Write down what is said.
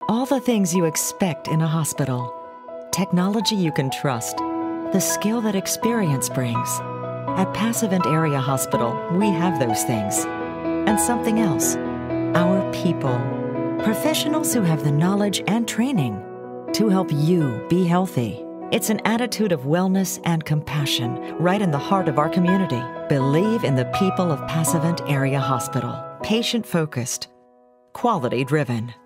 All the things you expect in a hospital. Technology you can trust. The skill that experience brings. At Passavant Area Hospital, we have those things. And something else. Our people. Professionals who have the knowledge and training to help you be healthy. It's an attitude of wellness and compassion right in the heart of our community. Believe in the people of Passavant Area Hospital. Patient-focused. Quality-driven.